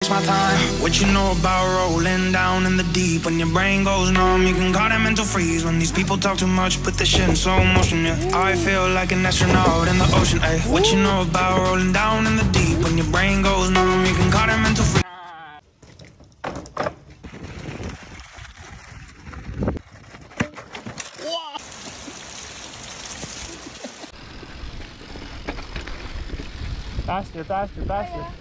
takes my time. What you know about rolling down in the deep? When your brain goes numb, you can call it mental freeze. When these people talk too much, put the shit in slow motion, yeah. I feel like an astronaut in the ocean, ayy. What you know about rolling down in the deep? When your brain goes numb, you can call it mental freeze. Faster, faster, faster.